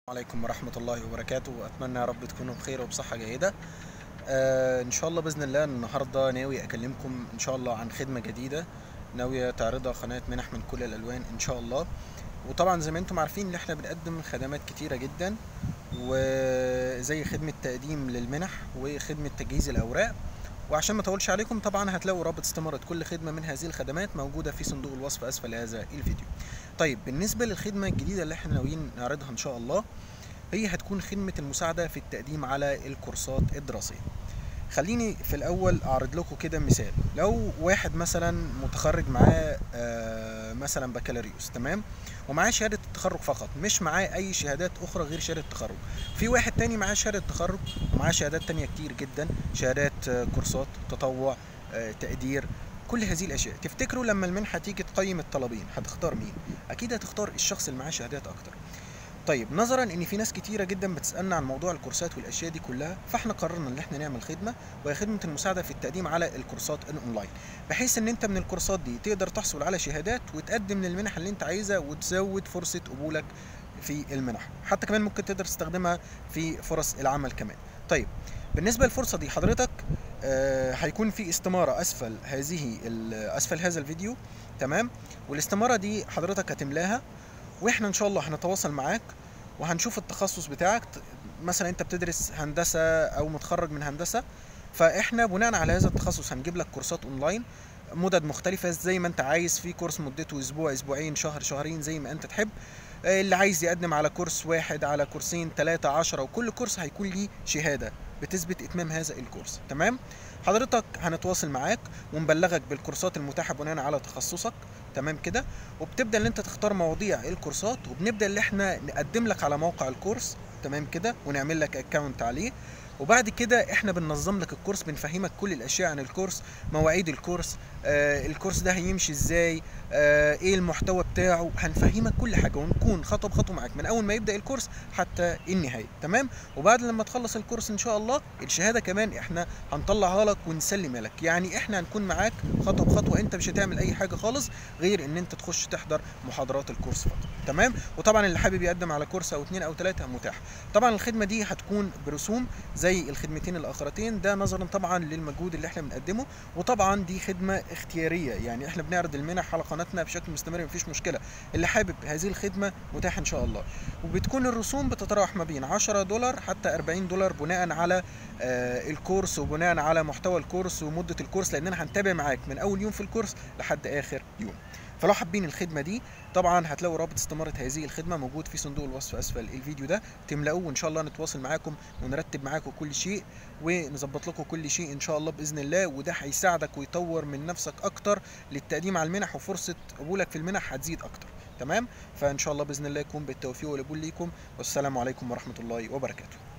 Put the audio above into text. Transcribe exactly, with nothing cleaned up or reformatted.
عليكم ورحمة الله وبركاته. أتمنى يا رب تكونوا بخير وبصحة جيدة. آه إن شاء الله بإذن الله النهاردة ناوي أكلمكم إن شاء الله عن خدمة جديدة ناوية تعرضها قناة منح من كل الألوان إن شاء الله. وطبعا زي ما انتم عارفين إن احنا بنقدم خدمات كتيرة جدا، وزي خدمة تقديم للمنح وخدمة تجهيز الأوراق. وعشان ما اطولش عليكم طبعا هتلاقوا رابط استمارة كل خدمة من هذه الخدمات موجودة في صندوق الوصف أسفل هذا الفيديو. طيب بالنسبة للخدمة الجديدة اللي احنا ناويين نعرضها إن شاء الله، هي هتكون خدمة المساعدة في التقديم على الكورسات الدراسية. خليني في الأول أعرض لكم كده مثال. لو واحد مثلا متخرج معاه آه مثلا بكالوريوس، تمام، ومعاه شهادة التخرج فقط، مش معاه أي شهادات أخرى غير شهادة التخرج. في واحد تاني معاه شهادة تخرج ومعاه شهادات تانية كتير جدا، شهادات آه كورسات، تطوع، آه تقدير، كل هذه الأشياء. تفتكروا لما المنحة تيجي تقيم الطلبين هتختار مين؟ أكيد هتختار الشخص اللي معاه شهادات أكتر. طيب نظرا ان في ناس كتيره جدا بتسالنا عن موضوع الكورسات والاشياء دي كلها، فاحنا قررنا ان احنا نعمل خدمه، وهي خدمه المساعده في التقديم على الكورسات الاونلاين، بحيث ان انت من الكورسات دي تقدر تحصل على شهادات وتقدم للمنح اللي انت عايزها وتزود فرصه قبولك في المنح. حتى كمان ممكن تقدر تستخدمها في فرص العمل كمان. طيب بالنسبه للفرصه دي حضرتك آه هيكون في استماره اسفل هذه اسفل هذا الفيديو، تمام، والاستماره دي حضرتك هتملاها، واحنا ان شاء الله هنتواصل معاك وهنشوف التخصص بتاعك. مثلا انت بتدرس هندسة او متخرج من هندسة، فاحنا بناء على هذا التخصص هنجيب لك كورسات اونلاين مدد مختلفة زي ما انت عايز. في كورس مدته اسبوع، اسبوعين، شهر، شهرين، زي ما انت تحب. اللي عايز يقدم على كورس واحد، على كورسين، ثلاثة، عشرة، وكل كورس هيكون ليه شهادة بتثبت اتمام هذا الكورس. تمام، حضرتك هنتواصل معاك ونبلغك بالكورسات المتاحة بناء على تخصصك، تمام كده. وبتبدا ان انت تختار مواضيع الكورسات، وبنبدا ان احنا نقدم لك على موقع الكورس، تمام كده، ونعمل لك اكونت عليه. وبعد كده احنا بننظم لك الكورس، بنفهمك كل الاشياء عن الكورس، مواعيد الكورس، آه الكورس ده هيمشي ازاي، آه ايه المحتوى بتاعه، هنفهمك كل حاجه ونكون خطوه بخطوه معاك من اول ما يبدا الكورس حتى النهايه. تمام، وبعد لما تخلص الكورس ان شاء الله الشهاده كمان احنا هنطلعها لك ونسلمها لك. يعني احنا هنكون معاك خطوه بخطوه، انت مش هتعمل اي حاجه خالص غير ان انت تخش تحضر محاضرات الكورس فقط. تمام، وطبعا اللي حابب يقدم على كورس او اتنين او تلاته متاح. طبعا الخدمه دي هتكون برسوم زي الخدمتين الاخرتين، ده نظرا طبعا للمجهود اللي احنا بنقدمه. وطبعا دي خدمه اختياريه، يعني احنا بنعرض المنح على قناتنا بشكل مستمر، مفيش مشكله. اللي حابب هذه الخدمه متاح ان شاء الله. وبتكون الرسوم بتتراوح ما بين عشرة دولار حتى أربعين دولار بناء على آه الكورس، وبناء على محتوى الكورس ومده الكورس، لاننا هنتابع معاك من اول يوم في الكورس لحد اخر يوم. فلو حابين الخدمه دي طبعا هتلاقوا رابط استمارة هذه الخدمه موجود في صندوق الوصف اسفل الفيديو ده، تملأوه وان شاء الله نتواصل معاكم ونرتب معاكم كل شيء ونظبط لكم كل شيء ان شاء الله باذن الله. وده هيساعدك ويطور من نفسك اكتر للتقديم على المنح، وفرصه قبولك في المنح هتزيد اكتر. تمام، فان شاء الله باذن الله يكون بالتوفيق والقبول ليكم، والسلام عليكم ورحمه الله وبركاته.